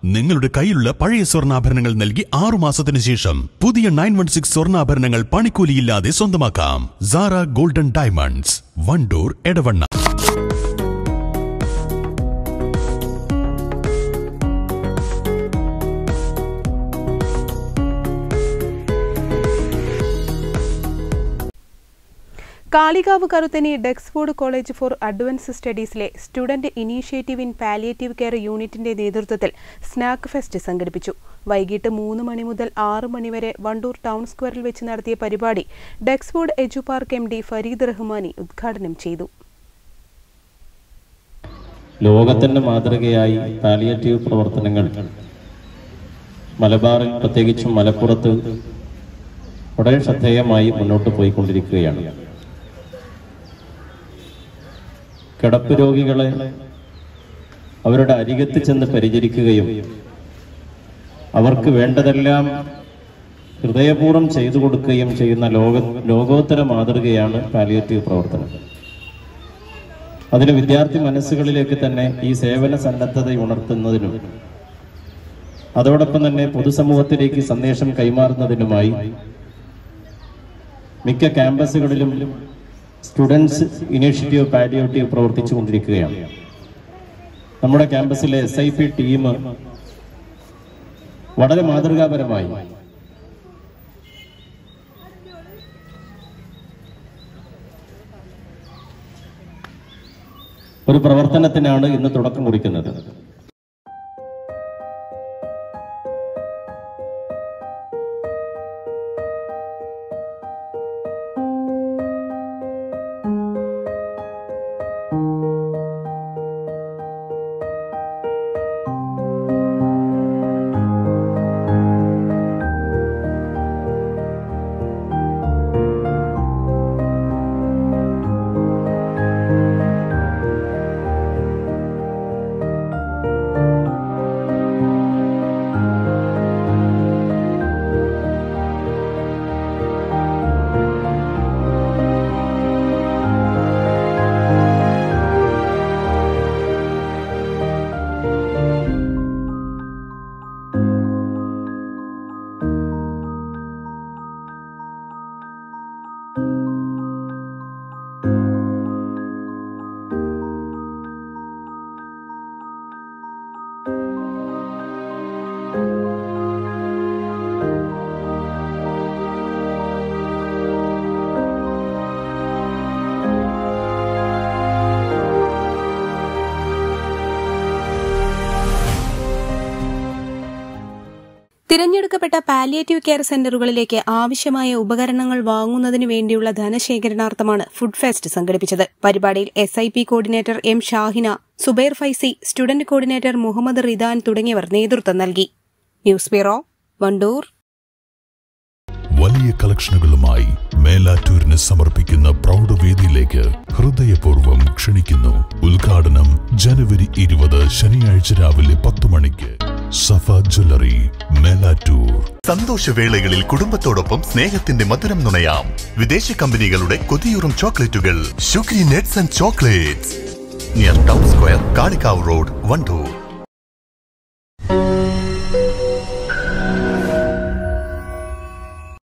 നിങ്ങളുടെ കയ്യിലുള്ള പഴയ സ്വർണ്ണാഭരണങ്ങൾ നൽകി 6 മാസത്തിന് ശേഷം പുതിയ 916 സ്വർണ്ണാഭരണങ്ങൾ പണിക്കൂലിയില്ലാതെ സ്വന്തമാക്കാം. Sara golden diamonds, Wandoor, Edavanna. കാളികാവ് കറുത്തനി ഡെക്സ്ഫോർഡ് കോളേജ് ഫോർ അഡ്വാൻസ് സ്റ്റഡീസിലെ student initiative in palliative care യൂണിറ്റിന്റെ നേതൃത്വത്തിൽ സ്നാക്ക് ഫെസ്റ്റ് സംഘടിപ്പിച്ചു. വൈകിട്ട് 3 മണി മുതൽ 6 മണി വരെ വണ്ടൂർ ടൗൺ സ്ക്വയറിൽ വെച്ച് നടത്തിയ പരിപാടി Dexford edu park MD Fareed Rahmani ഉദ്ഘാടനം ചെയ്തു. ലോകത്തിന്റെ മാതൃകയായി പാലിയേറ്റീവ് പ്രവർത്തനങ്ങൾ മലബാറിൽ പ്രത്യേകിച്ചും മലപ്പുറത്ത് വളരെ ശ്രദ്ധേയമായി മുന്നോട്ട് പോയിക്കൊണ്ടിരിക്കുകയാണ്. കിടപ്പ് രോഗികളെ അവരുടെ അരികത്ത് ചെന്ന് പരിചരിക്കുകയും അവർക്ക് വേണ്ടതെല്ലാം ഹൃദയപൂർവ്വം ചെയ്തു കൊടുക്കുകയും ചെയ്യുന്ന ലോകോത്തര മാതൃകയാണ് പാലിയേറ്റീവ് പ്രവർത്തനം. അതിന് വിദ്യാർത്ഥി മനസ്സുകളിലേക്ക് തന്നെ ഈ സേവന സന്നദ്ധത ഉണർത്തുന്നതിനും അതോടൊപ്പം തന്നെ പൊതുസമൂഹത്തിലേക്ക് സന്ദേശം കൈമാറുന്നതിനുമായി മിക്ക ക്യാമ്പസുകളിലും സ്റ്റുഡൻസ് ഇനീഷ്യേറ്റീവ് പാലിയേറ്റീവ് പ്രവർത്തിച്ചു കൊണ്ടിരിക്കുകയാണ്. നമ്മുടെ ക്യാമ്പസിലെ SIP ടീം വളരെ മാതൃകാപരമായി ഒരു പ്രവർത്തനത്തിനാണ് ഇന്ന് തുടക്കം കുറിക്കുന്നത്. തിരഞ്ഞെടുക്കപ്പെട്ട പാലിയേറ്റീവ് കെയർ സെന്ററുകളിലേക്ക് ആവശ്യമായ ഉപകരണങ്ങൾ വാങ്ങുന്നതിനു വേണ്ടിയുള്ള ധനശേഖരണാർത്ഥമാണ് ഫുഡ് ഫെസ്റ്റ് സംഘടിപ്പിച്ചത്. പരിപാടിയിൽ SIP coordinator M Shahina, Zubair Faizy, student coordinator Muhammad Ridan തുടങ്ങിയവർ നേതൃത്വം നൽകി. News bureau, Wandoor. വലിയ കളക്ഷനുകളുമായി മേലാറ്റൂരിന് സമർപ്പിക്കുന്ന പ്രൗഢവേദിയിലേക്ക് ഹൃദയപൂർവ്വം ക്ഷണിക്കുന്നു. ഉദ്ഘാടനം ജനുവരി 20 ശനിയാഴ്ച രാവിലെ 10 മണിക്ക്. സഫ ജ്വല്ലറി, മേലാറ്റൂർ. സന്തോഷവേളകളിൽ കുടുംബത്തോടൊപ്പം സ്നേഹത്തിന്റെ മധുരം നുണയാം. വിദേശ കമ്പനികളുടെ കൊതിയൂറും ചോക്ലേറ്റുകൾ. Sugary nuts and chocolates, near town square, Kalikavu road, Wandoor.